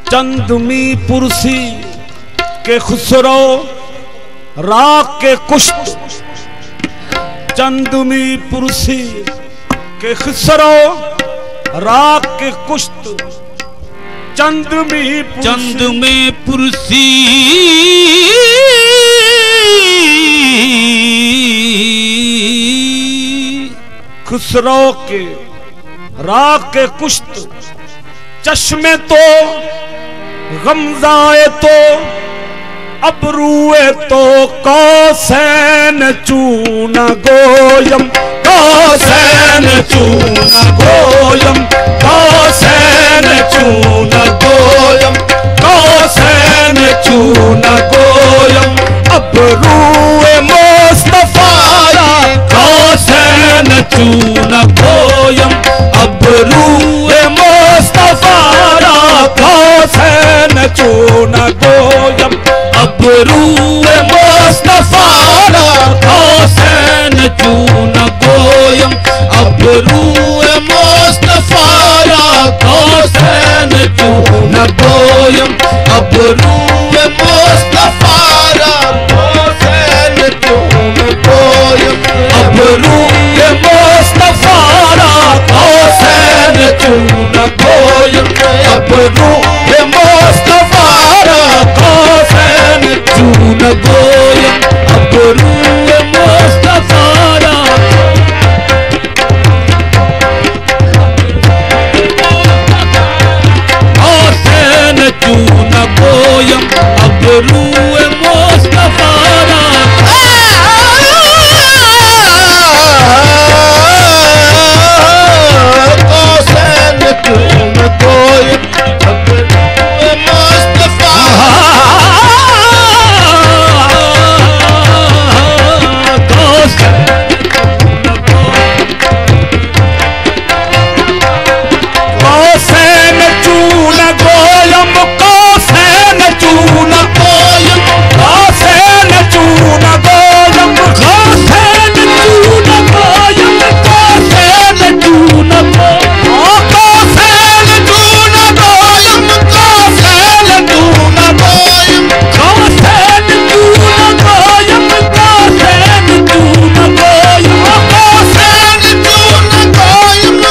चंदमी पुरसी के खुसरो राग के कुश्त, चंदमी पुरसी के खुसरो राग के कुश्त, चंदमी पुरसी खुसरो के राग के कुश्त, चश्मे तो गमजाए तो अबरूए तो कौसैन चूना गोयम, कौसैन चूना गोयम, कौसैन चूना गोयम, कौसैन चूना गोयम, अबरूए मुस्तफारा कौसैन चूना गोयम, अबरूए मुस्तफारा कौसैन चूना गोयम, अबरूए मुस्तफारा कौसैन चूना गोयम, अबरूए मुस्तफारा कौसैन चूना गोयम, अबरूए मुस्तफारा कौसैन चूना गोयम, अबरूए मुस्तफारा कौसैन चूना गोयम, अबरूए मुस्तफारा कौसैन चूना गोयम, अबरूए मुस्तफारा कौसैन चूना गोयम, अबरूए मुस्तफारा कौसैन चूना गोयम, अबरूए मुस्तफारा कौसैन चूना गोयम, कौसैन चूना गोयम, कौसैन चूना गोयम, कौसैन चूना गोयम, कौसैन चूना गोयम, कौसैन चूना गोयम, कौसैन चूना गोयम, कौसैन चूना गोयम, कौसैन चूना गोयम, कौसैन चूना गोयम,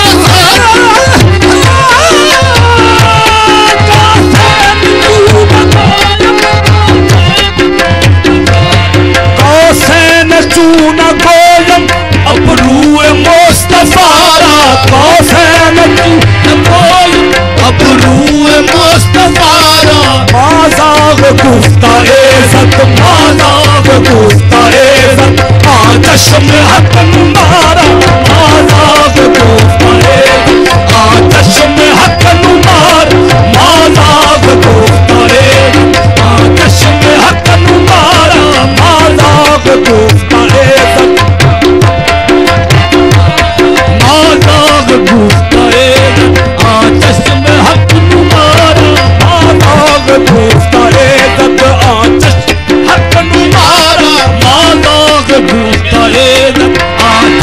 कौसैन चूना गोयम, अबरूए मुस्तफारा कौसैन चूना गोयम, अबरूए मुस्तफारा माज़ाग गुफ्ता इज़्ज़त, माज़ाग गुफ्ता इज़्ज़त, आतश में हक नुमारा, माज़ाग गुफ्ता इज़्ज़त, आतश में हक नुमारा, माज़ाग गुफ्ता इज़्ज़त, आतश में हक नुमारा, माज़ाग गुफ्ता इज़्ज़त, माज़ाग गुफ्ता इज़्ज़त, आतश में हक नुमारा, माज़ाग गुफ्ता इज़्ज़त, आतश हक नुमारा, माज़ाग गुफ्ता इज़्ज़त,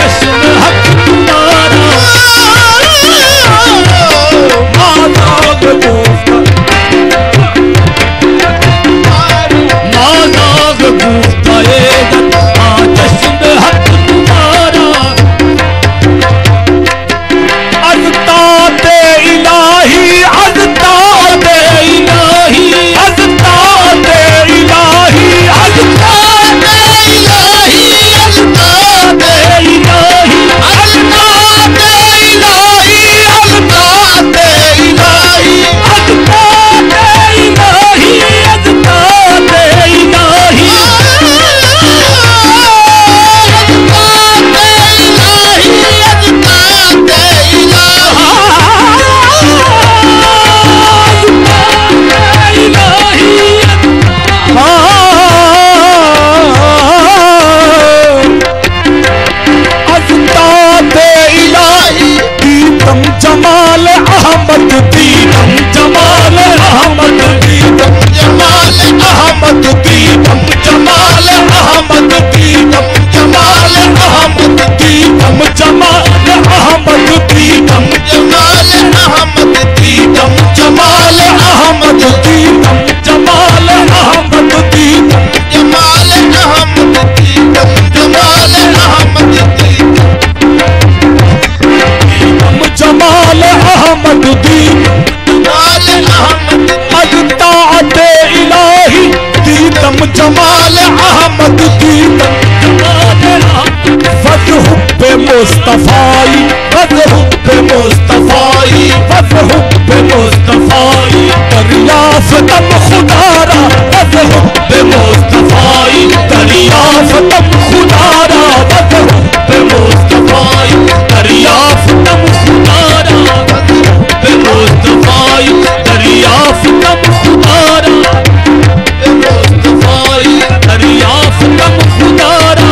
अहमद दीदम जमाले अहमद वजहुब्बे मुस्तफाई वजहुब्बे मुस्तफाई वजहुब्बे मुस्तफाई दरियाफ़तम खुदारा वजहुब्बे मुस्तफाई दरियाफ़तम खुदारा वजहुब्बे मुस्तफाई दरियाफ़तम खुदारा वजहुब्बे मुस्तफाई दरियाफ़तम खुदारा मुस्तफाई दरियाफ़तम खुदारा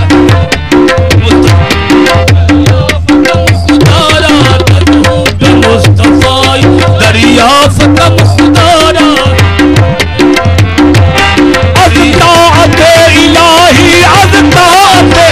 मुस्तफाई दरियाफ़तम खुदारा अज़ताते इलाही अज़ताते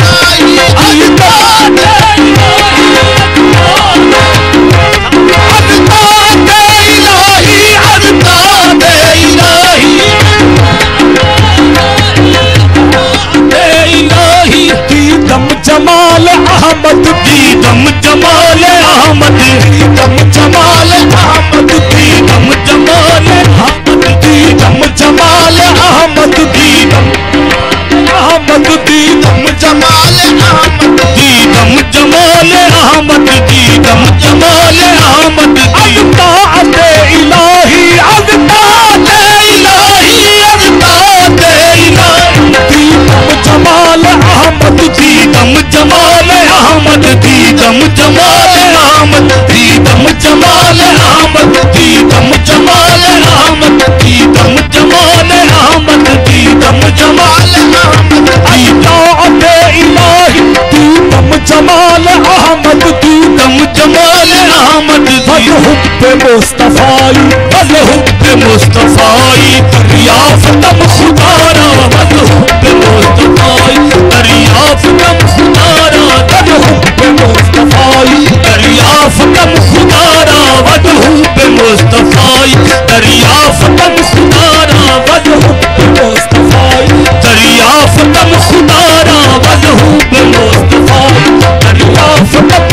दीदम जमाल अहमद दीदम जमाल अहमद दीदम जमाल अहमद दीदम जमाल अहमद दीदम जमाल अहमद दीदम अहमद दीदम जमाल अहमद दीदम जमाल अहमद दीदम जमाल अहमद अज़ताते इलाही अज़ताते इलाही अज़ताते इलाही दीदम जमाल अहमद दीदम जमाल अहमद दीदम जमाल अहमद दीदम जमाल अहमद दीदम जमाल अहमद दीदम जमाल अहमद दीदम जमाल अहमद अज़ताते इलाही दीदम जमाल अहमद दीदम जमाल अहमद वजहुब्बे मुस्तफाई वजहुब्बे मुस्तफाई दरियाफ़तम खुदारा वजहुब्बे मुस्तफाई दरियाफ़तम खुदारा वजहुब्बे मुस्तफाई दरियाफ़तम खुदारा वजहुब्बे मुस्तफाई दरियाफ़तम खुदारा वजहुब्बे मुस्तफाई दरियाफ़तम खुदारा वजहुब्बे मुस्तफाई दरियाफ़तम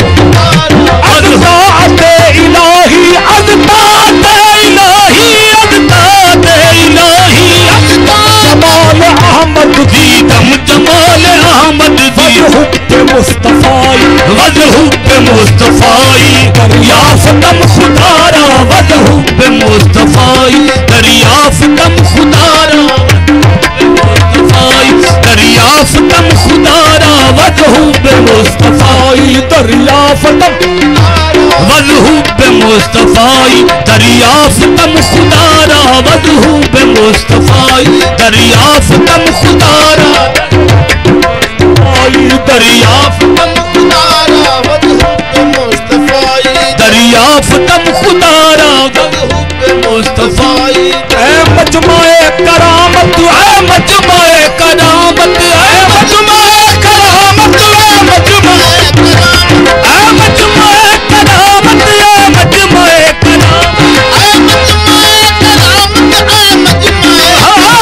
अज़ताते इलाही अज़ताते इलाही अज़ताते इलाही जमाल अहमद दीदम जमाल अहमद वजहुब्बे मुस्तफाई वजहुब्बे मुस्तफाई दरियाफ़तम खुदारा वजहुब्बे मुस्तफाई दरियाफ़तम खुदारा मुस्तफाई दरियाफ़तम खुदारा वजहुब्बे मुस्तफाई दरियाफ़तम वजहुब्बे मुस्तफाई दरियाफ़तम खुदारा वजहुब्बे मुस्तफाई दरियाफ़तम खुदारा दरियाफ़तम खुदारा वजहुब्बे मुस्तफाई दरियाफ़तम खुदारा वजहुब्बे मुस्तफाई ऐ मजमाए करामत ऐ मजमाए करामत ऐ मजमाए करामत ऐ मजमाए करामत ऐ मजमाए करामत ऐ मजमाए करामत ऐ मजमाए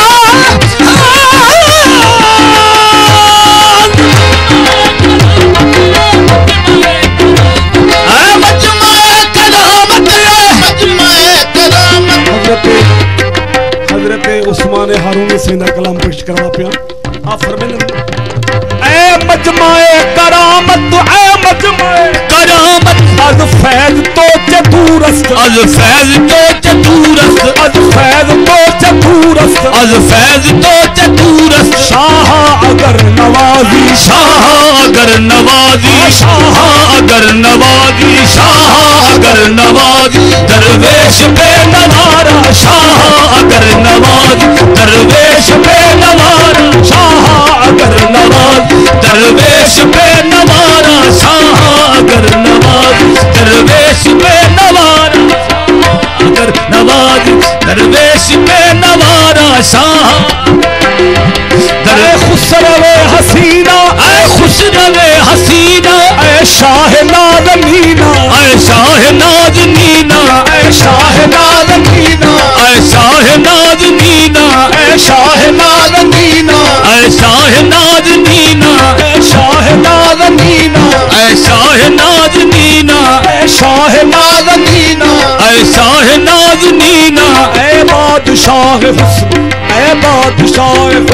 उस्मान हारून सेना कलाम पेश करवा पिया आप फरमाइए ऐ मजमाए करामत ऐ मजमाए करामत अज फैज तो चतुरस्त अज फैज तो चतुरस्त अज फैज तो चतुरस्त अज फैज तो चतुरस्त शाह अगर नवाजी शाह अगर नवाजी शाह अगर नवाजी शाह अगर नवाजी दरवेश पे नवारा शाह अगर नवाजी दरवेश पे नवारा शाह अगर नवाजी दरवेश पे नवारा शाह अगर नवाजी दरवेश पे नवारा अगर नवाजी दरवेश पे नवारा शाह दरे खुसरवे हसीना ऐ खुसरवे हसीना ऐ शाह नाद मीना ऐ शाह नाद मीना ऐ शाह नाद मीना ऐ शाह नाद मीना ऐ शाह नाद मीना ऐ शाह नाद मीना ऐ शाह नाद मीना ऐ शाह नाद मीना ऐ शाह नाद मीना ऐ शाह नाद मीना ऐ बादशाह हुस्न ऐ बादशाह हुस्न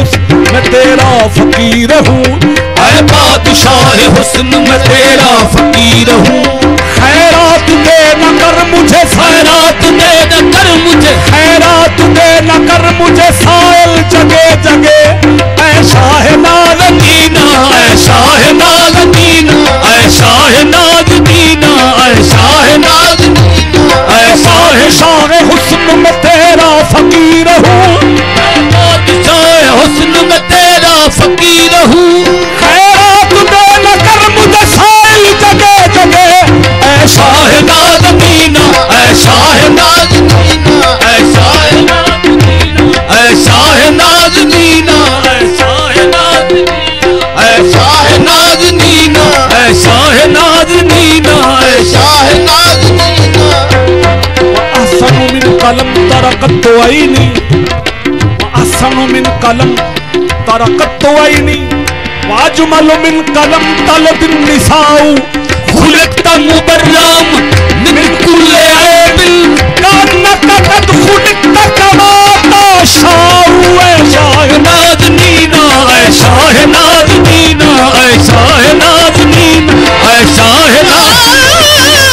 मैं तेरा फकीर हूँ। ऐ बादशाह हुस्न मैं तेरा फकीर हूँ। खैरात दे न कर मुझे, खैरात दे न कर मुझे, खैरात दे न कर मुझे साइल जगे जगे। ऐ शाह नाज़नीना, ऐ शाह नाज़नीना, ऐ शाह नाज़नीना, ऐ शाह नाज़नीना, ऐ शाह शाह हुस्न में तेरा फकीर हूँ। बादशाह हुस्न में तेरा फकीर हूँ। खैरात दे न कर मुझे साइल जगे जगे। ऐ शाह नाज़नीना, ऐ शाह नाज़नीना, ऐ शाह नाज़नीना, ऐ शाह नाज़नीना, ऐ शाह नाज़नीना, ऐ शाह नाज़नीना, ऐ शाह नाज़नीना, ऐ शाह नाज़नीना। अहसनु मिन कलम तरकत ऐनी, अहसनु मिन कलम तरकत ऐनी, वाजमल मिन कलम तलबिन निसाउ। खुलिक़्त मुबर्रम मिन कुल्लि ऐबिन, कान्नक कद खुलिक़्त कमा तशाउ। ऐ शाह नाज़नीना, ऐ शाह नाज़नीना, ऐ शाह नाज़नीना, ऐ शाह नाज़नीना,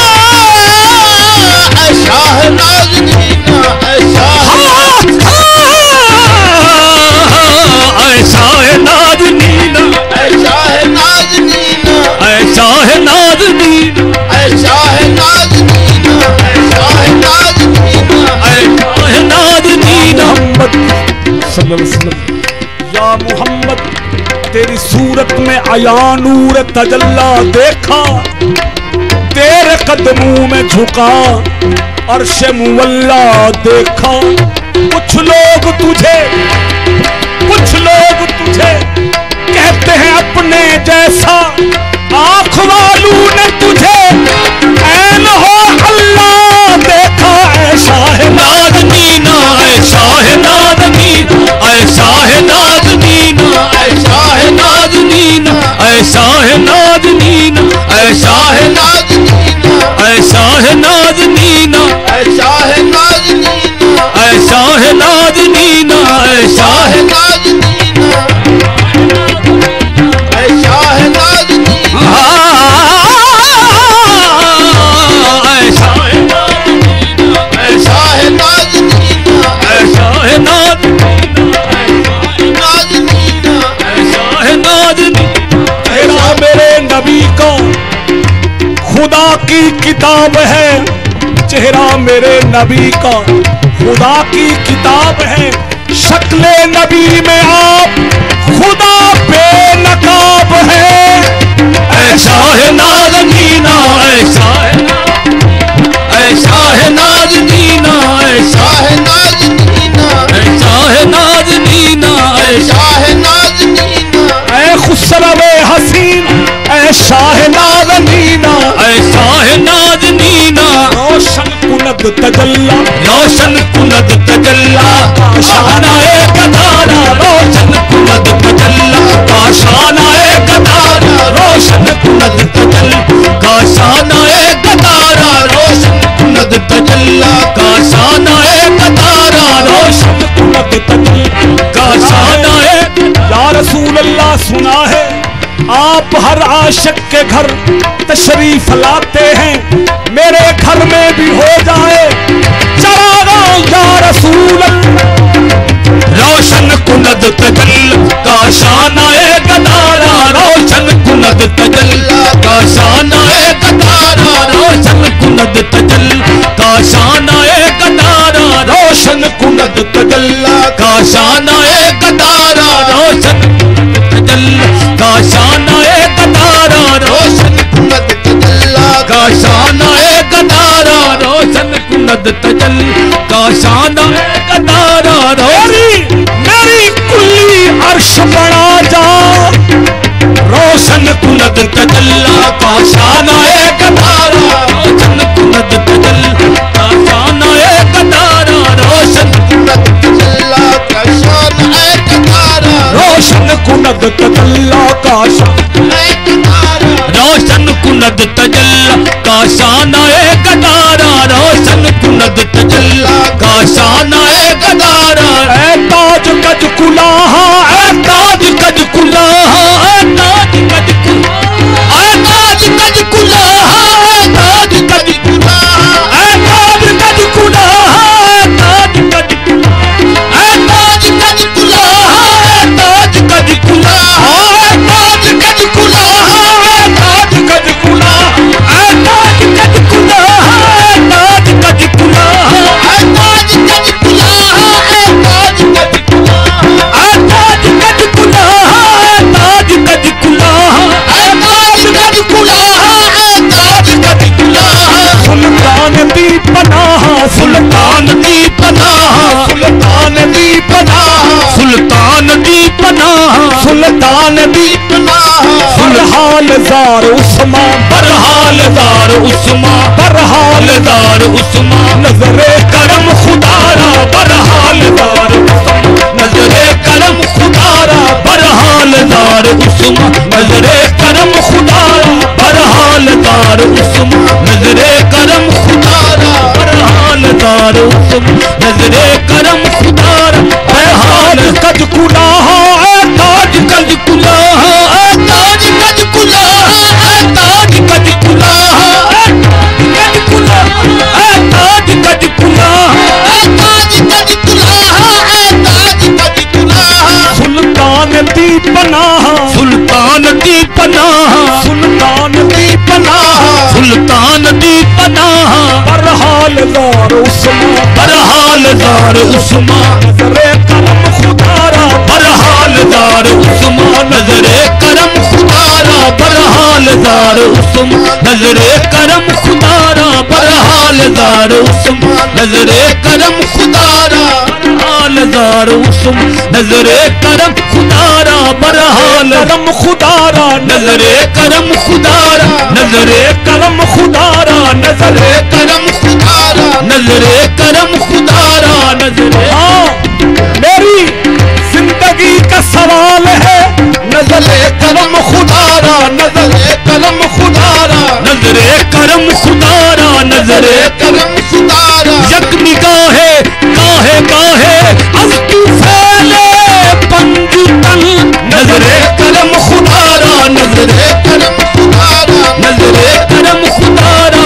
ऐ शाह नाज़नीना, ऐ शाह ऐ शाह नाज़नीना, ऐ शाह नाज़नीना, ऐ शाह नाज़नीना, ऐ शाह नाज़नीना, ऐ शाह नाज़नीना, ऐ शाह नाज़नीना। मोहम्मद सल्लल्लाहु अलैहि वसल्लम, या मोहम्मद तेरी सूरत में आया नूर तजल्ला देखा। तेरे कदमों में झुका अर्श मुवल्ला देखा। कुछ लोग तुझे कहते हैं अपने जैसा, आँख वालों ने तुझे ऐन हो अल्लाह देखा। ऐ शाह नाज़नीना, ऐ शाह नाज़नीना, ऐ शाह नाज़नीना, ऐ शाह नाज़नीना, ऐ शाह नाज़नीना, ऐ शाह नाज़नीना, ऐ शाह नाज़नीना, ऐ शाह नाज़नीना, ऐ शाह नाज़नीना, ऐ शाह नाज़नीना, ऐ शाह नाज़नीना, ऐ शाह नाज़नीना, ऐ शाह नाज़नीना, ऐ शाह नाज़नीना, ऐ शाह नाज़नीना। तेरा मेरे नबी का खुदा की किताब है। चेहरा मेरे नबी का खुदा की किताब है। शक्ले नबी में आप खुदा बेनकाब है। ऐ शाह नाज़नीना, ऐ शाह नाज़नीना, ऐ शाह नाज़नीना, ऐ शाह नाज़नीना, ऐ शाह नाज़नीना, ऐ खुसरवे हसीन, ऐ शाह नाज़नीना, ऐ शाह नाज़नीना। रोशन कुनद तजल्ला, रोशन कुनद तजल्ला, काशानाए कतारा, रोशन कुनद तजल्ला, काशानाए कतारा, रोशन कुनद तजल्ला, काशानाए कतारा, रोशन कुनद तजल्ला, काशानाए कतारा, रोशन कुनद तजल्ला, काशानाए। या रसूल अल्लाह सुना है आप हर आशिक के घर तशरीफ लाते हैं। मेरे घर में भी हो जाए चरागा या रसूल अल्लाह। रोशन कुनद तजल्ला, काशानाए कतारा, रोशन कुनद तजल्ला, काशानाए कतारा, रोशन कुनद तजल्ला, काशानाए कतारा, रोशन कुनद तजल्ला, काशानाए कतारा, रोशन तजल्ला, काशानाए कतारा, रोशन कुनद तजल्ला, काशानाए कतारा, रोशन कुनद तजल्ला, काशानाए कतारा, मेरी कुल्ली अर्श बना जा। रोशन कुनद तजल्ला, काशानाए कतारा, रोशन कुनद तजल्ला, काशानाए कतारा, रोशन कुनद तजल्ला, काशानाए कतारा, रोशन कुनद तजल्ला, काशानाए कतारा, रोशन कुनद तजल्ला, काशानाए कतारा, रोशन कुनद तजल्ला, काशानाए कतारा। ऐ ताज कज कुलाहा, ऐ बरहालदार उस्मान, बरहालदार उस्मान, बरहालदार उस्मान, नजरे करम खुदारा बरहालदार उस्मान, नजरे करम खुदारा बरहालदार उस्मान, नजरे करम खुदारा बरहालदार उस्मान, नजरे करम खुदारा बरहालदार उस्मान, नजरे करम खुदारा बरहाल कज कुलाहा ताज कज कुलाहा, ताज कज कुलाहा, ताज कज कुलाहा, कज कुलाहा, ताज कज कुलाहा, ताज कज कुलाहा, ताज कज कुलाहा, सुल्तान दी पनाह, सुल्तान दी पनाह, सुल्तान दी पनाह, सुल्तान दी पनाह, बरहालदार उस्मान, बरहालदार उस्मान, नजरे करम खुदारा बरहालदार उस्मान, नजरे करम खुदारा बरहालदार उस्मान, नजरे करम खुदारा बरहालदार उस्मान, नजरे करम खुदारा बरहालदार उस्मान, नजरे करम खुदारा बरहाल करम खुदारा नजरे करम खुदारा, नजरे करम खुदारा नजरे करम खुदारा, नजरे करम खुदारा, नजरे हाँ मेरी जिंदगी का सवाल है, नजरे करम खुदारा, नजरे करम खुदारा, नजरे करम खुदारा, नजरे करम खुदारा, यक निगाहे काहे काहे अब तू फैले पंजुतन, नजरे करम खुदारा, नजरे करम खुदारा, नजरे करम खुदारा,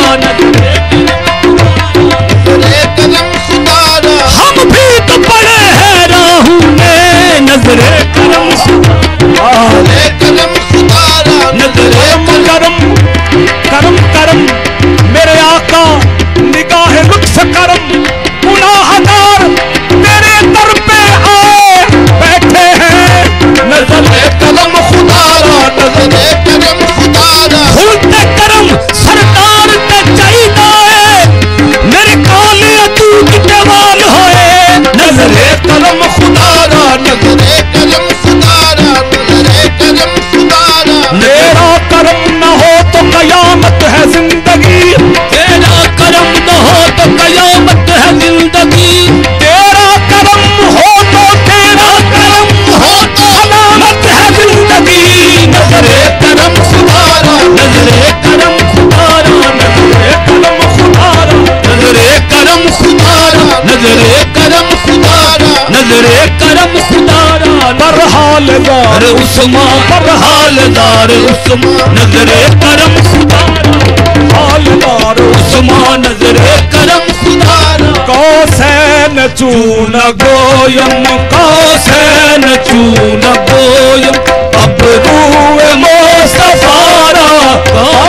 नजरे करम खुदारा, हम भी तो पड़े हैं राहू में, नजरे करम नजरे करम खुदारा, नजरे करम करम करम मेरे आका निगाह लुत्फ करम, गुनाहगार तेरे दर पे आए बैठे हैं, नजरे करम खुदारा, नजरे करम खुदारा, खुलते करम सरकार ते चाहिदा है, मेरे काले अतूत जवान होए, नजरे करम खुदारा, नजरे करम खुदारा, नजरे करम खुदारा, मेरा करम न हो तो कयामत है जिंदगी, तेरा करम न हो तो कयामत है जिंदगी, तेरा करम हो तो तेरा करम हो तो अलामत है जिंदगी, नजरे करम खुदारा, नजरे करम खुदारा, नजरे करम खुदारा, नजरे करम खुदारा, नजरे करम खुदारा, नजरे करम खुदारा, बरहालदार उस्मान, बरहालदार उस्मान, नजरे करम खुदारा, हालदार उस्मान, नजरे करम खुदारा, कौसैन चून गोयम कौसैन चून गोयम, अब रूए मोस्तफारा